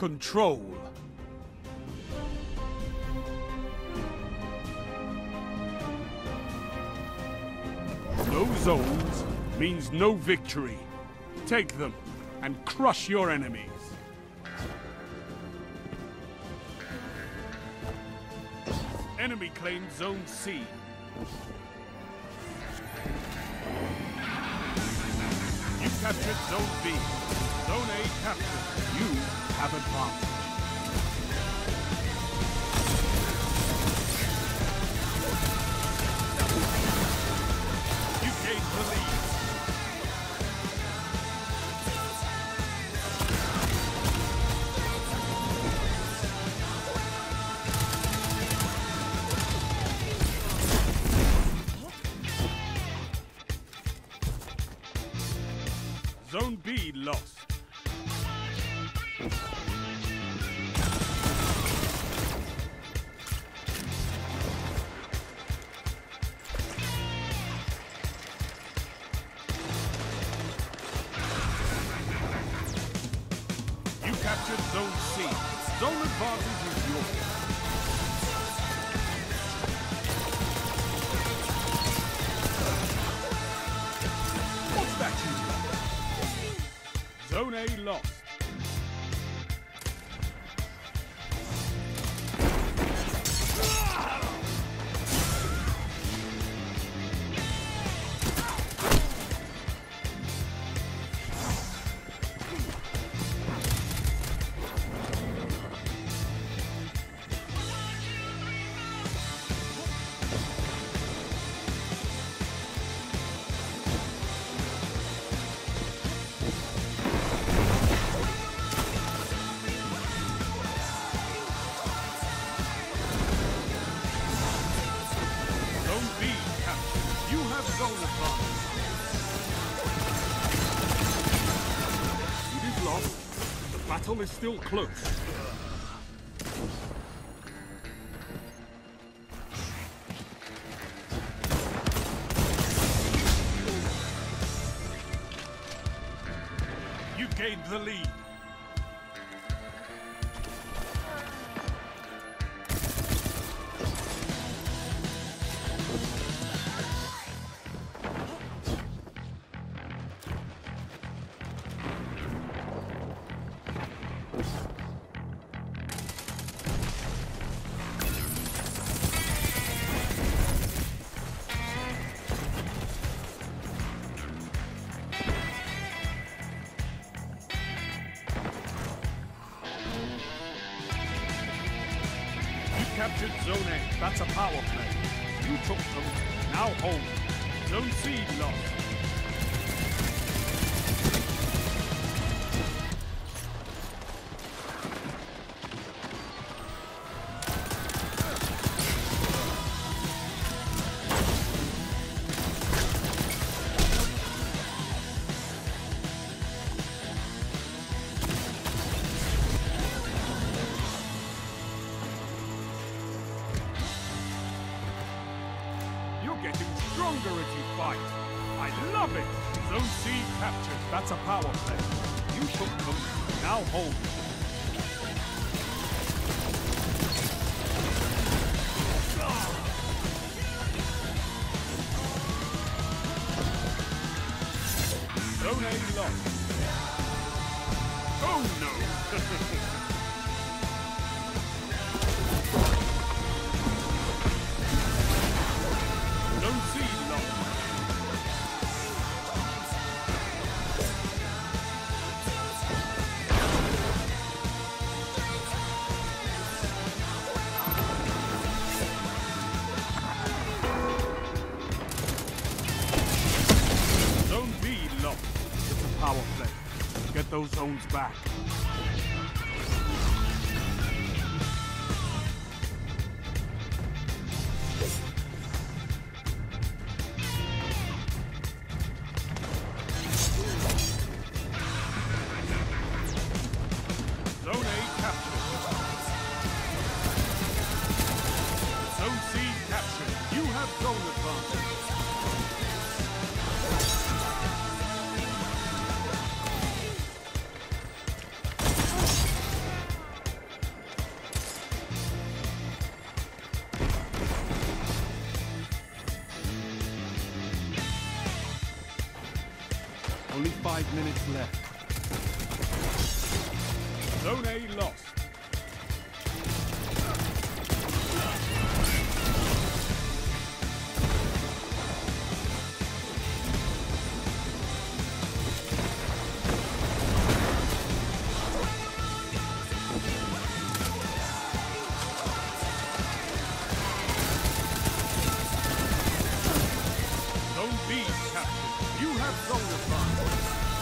Control. No zones means no victory. Take them and crush your enemies. Enemy claimed Zone C. You captured Zone B. Zone A captured. You have advanced. You gained the lead. Zone B lost. You captured Zone C. Zone advantage is yours. What's that you? Zone A lost. It is lost. The battle is still close. You gained the lead. Captured Zone A. That's a power play. You took them. Now hold. Zone C lost. Getting stronger as you fight. I love it! Zone C captured. That's a power play. You took them. Now hold. Zone A lost. Oh no! Zone C lost. Zone B lost. It's a power play. Get those zones back. Zone A captured. Zone C captured. You have zone advantage. Only 5 minutes left. Zone A lost. Zone B captured. You have zone advantage.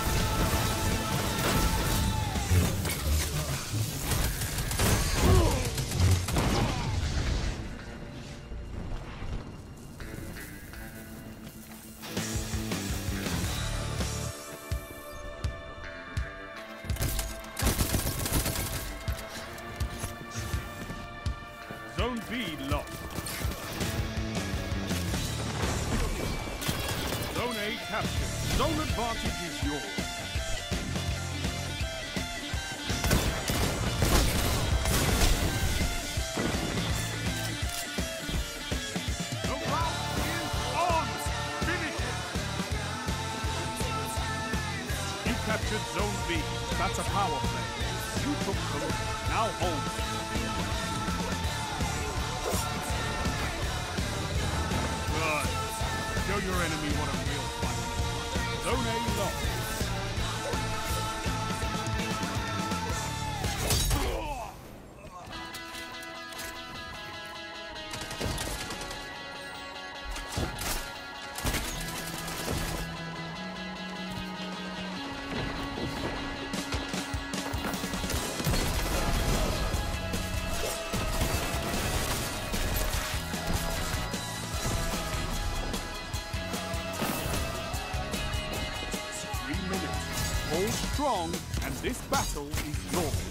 Zone B lost. Zone A captured. Zone advantage is yours. The round is on! Finish it! You captured Zone B. That's a power play. You took them. Now hold. Good. Show your enemy what a real fight is. Zone A lost. Hold strong, and this battle is yours.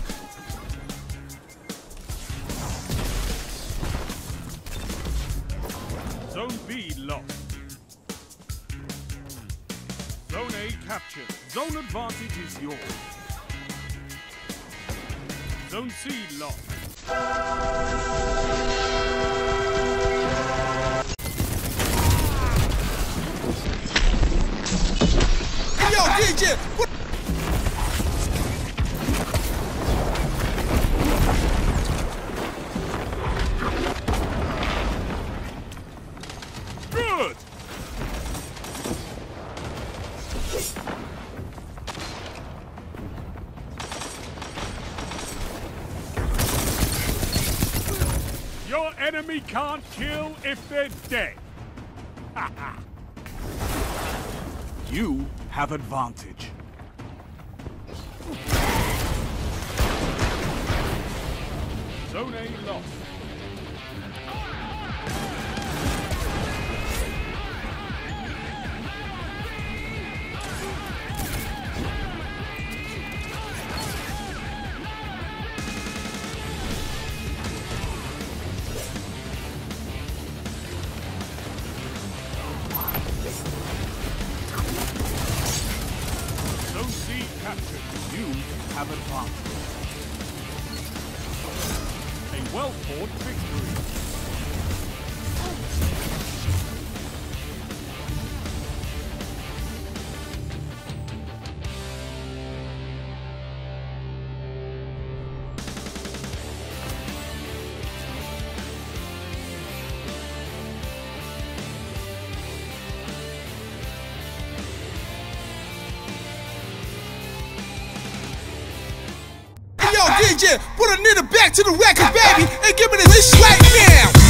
Zone B lost. Zone A captured. Zone advantage is yours. Zone C lost. Yo, DJ! What? Good! Your enemy can't kill if they're dead. Ha ha! You have advantage. Zone A lost. Zone C captured. You have advantage. A well-fought victory. Yo, DJ, put a nigga back to the record, baby, and give me this right now.